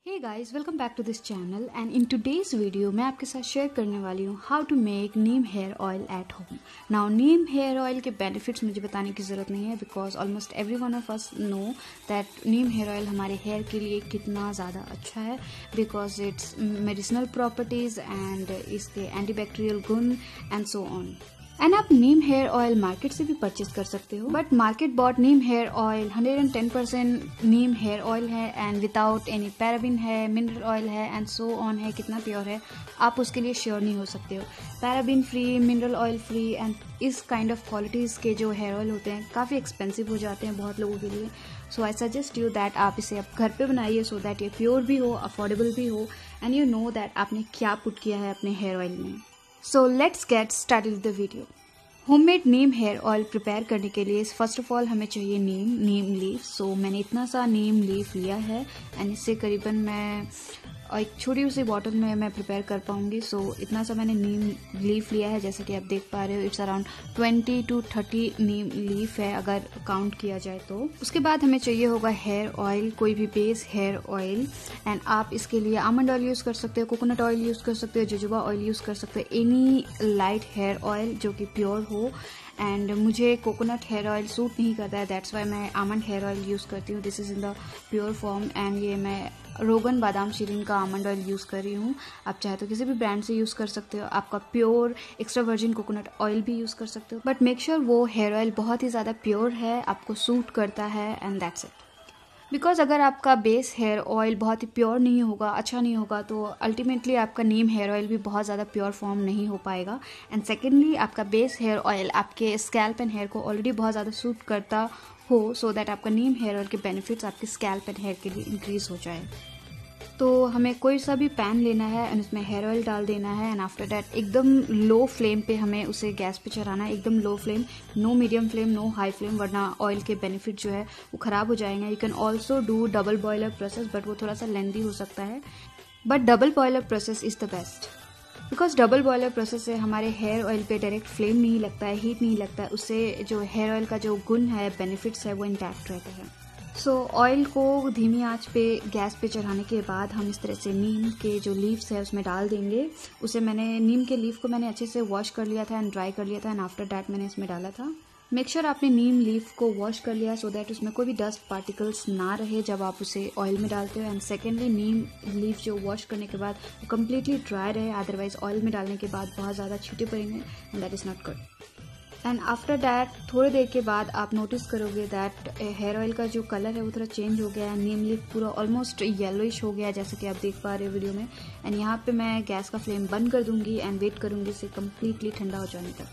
Hey guys, welcome back to this channel and in today's video मैं आपके साथ share करने वाली हूँ how to make neem hair oil at home. Now neem hair oil के benefits मुझे बताने की ज़रूरत नहीं है because almost every one of us know that neem hair oil हमारे हेयर के लिए कितना ज़्यादा अच्छा है because it's medicinal properties and इसके एंटीबैक्टीरियल गुण एंड सो ऑन। एंड आप नीम हेयर ऑयल मार्केट से भी परचेज कर सकते हो, but market bought neem hair oil 110% neem hair oil है एंड विदाउट एनी पैराबिन है, मिनरल ऑयल है एंड सो ऑन है। कितना प्योर है आप उसके लिए श्योर नहीं हो सकते हो। Paraben free, mineral oil free and इस काइंड ऑफ क्वालिटीज़ के जो हेयर ऑयल होते हैं काफ़ी एक्सपेंसिव हो जाते हैं बहुत लोगों के लिए। So I suggest you that आप इसे अब घर पे बनाइए सो दैट ये प्योर भी हो, अफोर्डेबल भी हो एंड यू नो दैट आपने क्या पुट किया है अपने हेयर ऑयल में। So let's get started with the video. Homemade neem hair oil prepare करने के लिए फर्स्ट ऑफ ऑल हमें चाहिए नीम लीफ। सो मैंने इतना सा नीम लीफ लिया है एंड इससे करीबन मैं एक छोटी सी बॉटल में मैं प्रिपेयर कर पाऊंगी। सो इतना सा मैंने नीम लीफ लिया है, जैसे कि आप देख पा रहे हो it's around 20 to 30 neem leaf है अगर काउंट किया जाए तो। उसके बाद हमें चाहिए होगा हेयर ऑयल, कोई भी बेस हेयर ऑयल एंड आप इसके लिए आमंड ऑयल यूज़ कर सकते हो, कोकोनट ऑयल यूज़ कर सकते हो, जोजोबा ऑयल यूज़ कर सकते हो, एनी लाइट हेयर ऑयल जो कि प्योर हो। एंड मुझे कोकोनट हेयर ऑयल सूट नहीं करता है, दैट्स वाई मैं आमंड हेयर ऑयल यूज़ करती हूँ। This is in the pure form and ये मैं रोगन बादाम शीरिन का आमंड ऑयल यूज़ कर रही हूँ। आप चाहे तो किसी भी ब्रांड से यूज़ कर सकते हो, आपका pure extra virgin coconut oil भी यूज़ कर सकते हो, बट मेक श्योर वो हेयर ऑयल बहुत ही ज़्यादा प्योर है, आपको सूट करता है एंड दैट्स इट। बिकॉज अगर आपका बेस हेयर ऑयल बहुत ही प्योर नहीं होगा, अच्छा नहीं होगा, तो अल्टीमेटली आपका नीम हेयर ऑयल भी बहुत ज़्यादा प्योर फॉर्म नहीं हो पाएगा। एंड सेकेंडली आपका बेस हेयर ऑयल आपके स्कैल्प एंड हेयर को ऑलरेडी बहुत ज़्यादा सूट करता हो सो दैट आपका नीम हेयर ऑयल के बेनिफिट्स आपके स्कैल्प एंड हेयर के लिए इंक्रीज हो जाए। तो हमें कोई सा भी पैन लेना है एंड उसमें हेयर ऑयल डाल देना है एंड आफ्टर दैट एकदम लो फ्लेम पे हमें उसे गैस पे चढ़ाना है, एकदम low flame, no medium flame, no high flame, वरना ऑयल के बेनिफिट जो है वो ख़राब हो जाएंगे। You can also do double boiler process but वो थोड़ा सा लेंदी हो सकता है, but double boiler process is the best because double boiler process से हमारे हेयर ऑयल पे डायरेक्ट फ्लेम नहीं लगता है, हीट नहीं लगता है, उससे जो हेयर ऑयल का जो गुण है, बेनिफिट्स है, वो इंटैक्ट रहते हैं। सो ऑयल को धीमी आंच पे गैस पे चढ़ाने के बाद हम इस तरह से नीम के जो लीव्स है उसमें डाल देंगे। उसे नीम के लीफ को मैंने अच्छे से वॉश कर लिया था एंड ड्राई कर लिया था एंड आफ्टर दैट मैंने इसमें डाला था। मेक श्योर आपने नीम लीफ को वॉश कर लिया सो दैट उसमें कोई भी डस्ट पार्टिकल्स ना रहे जब आप उसे ऑयल में डालते हो। एंड सेकेंडली नीम लीफ जो वॉश करने के बाद वो कम्प्लीटली ड्राई रहे, अदरवाइज ऑयल में डालने के बाद बहुत ज़्यादा छींटे पड़ेंगे and that is not good. And after that थोड़ी देर के बाद आप नोटिस करोगे दैट हेयर ऑयल का जो कलर है वो थोड़ा चेंज हो गया है, नीम लीफ पूरा ऑलमोस्ट येलोइश हो गया है जैसे कि आप देख पा रहे हो वीडियो में। एंड यहाँ पे मैं गैस का फ्लेम बंद कर दूंगी एंड वेट करूंगी इसे कम्प्लीटली ठंडा हो जाने तक।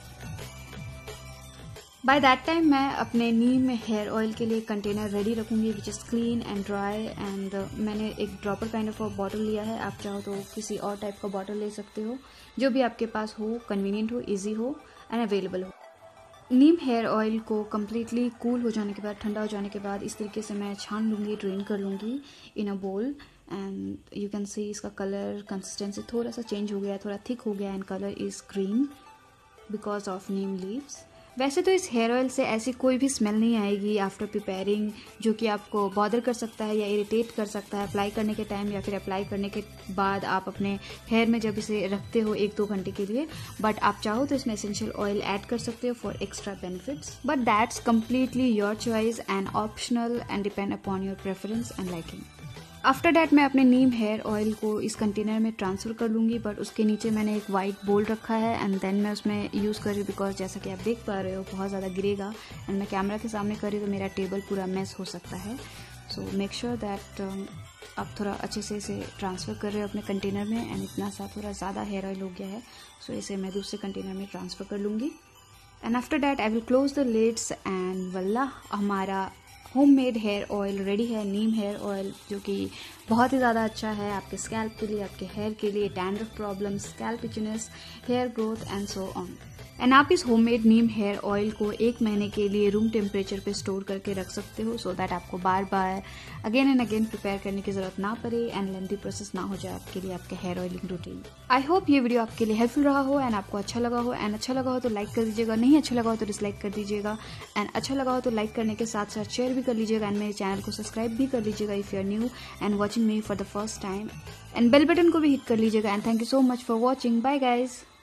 बाय दैट टाइम मैं अपने नीम हेयर ऑयल के लिए कंटेनर रेडी रखूंगी which is clean and dry and मैंने एक ड्रॉपर काइंड ऑफ बॉटल लिया है, आप चाहो तो किसी और टाइप का बॉटल ले सकते हो, जो भी आपके पास हो, कन्वीनियंट हो, ईजी हो एंड अवेलेबल हो। नीम हेयर ऑयल को कम्प्लीटली कूल हो जाने के बाद, ठंडा हो जाने के बाद इस तरीके से मैं छान लूँगी, ड्रेन कर लूँगी इन अ बोल एंड यू कैन सी इसका कलर कंसिस्टेंसी थोड़ा सा चेंज हो गया, थोड़ा थिक हो गया and colour is green because of neem leaves. वैसे तो इस हेयर ऑयल से ऐसी कोई भी स्मेल नहीं आएगी आफ्टर प्रिपेयरिंग जो कि आपको बॉदर कर सकता है या इरिटेट कर सकता है अप्लाई करने के टाइम या फिर अप्लाई करने के बाद आप अपने हेयर में जब इसे रखते हो 1-2 घंटे के लिए। बट आप चाहो तो इसमें एसेंशियल ऑयल ऐड कर सकते हो for extra benefits, but that's completely your choice and optional and depend upon your preference and liking. After that मैं अपने नीम हेयर ऑयल को इस कंटेनर में ट्रांसफ़र कर लूँगी, बट उसके नीचे मैंने एक वाइट बोल रखा है एंड देन मैं उसमें यूज़ कर रही हूँ बिकॉज जैसा कि आप देख पा रहे हो बहुत ज़्यादा गिरेगा एंड मैं कैमरा के सामने कर रही हूँ तो मेरा टेबल पूरा मेस हो सकता है। सो मेक श्योर दैट आप थोड़ा अच्छे से इसे ट्रांसफ़र कर रहे हो अपने कंटेनर में एंड इतना सा थोड़ा ज़्यादा हेयर ऑयल हो गया है सो इसे मैं दूसरे कंटेनर में ट्रांसफ़र कर लूँगी and after that I will close the lids and voila हमारा होममेड हेयर ऑयल रेडी है। नीम हेयर ऑयल जो कि बहुत ही ज़्यादा अच्छा है आपके स्कैल्प के लिए, आपके हेयर के लिए, dandruff problem, scalp itchiness, hair growth and so on. And आप इस होममेड नीम हेयर ऑयल को 1 महीने के लिए रूम टेम्परेचर पे स्टोर करके रख सकते हो, सो दैट आपको बार बार अगेन एंड अगेन प्रिपेयर करने की जरूरत ना पड़े एंड लेंथी प्रोसेस ना हो जाए आपके लिए आपके hair oiling routine. I hope ये वीडियो आपके लिए हेल्पफुल रहा हो एंड आपको अच्छा लगा हो, एंड अच्छा लगा हो तो लाइक कर दीजिएगा, नहीं अच्छा लगा हो तो डिसलाइक कर दीजिएगा, एंड अच्छा लगा हो तो लाइक करने के साथ साथ शेयर भी कर लीजिएगा एंड मेरे चैनल को सब्सक्राइब भी कर लीजिएगा if you are new and watching me for the first time, and bell button को भी हिट कर लीजिएगा। And thank you so much for watching. Bye guys.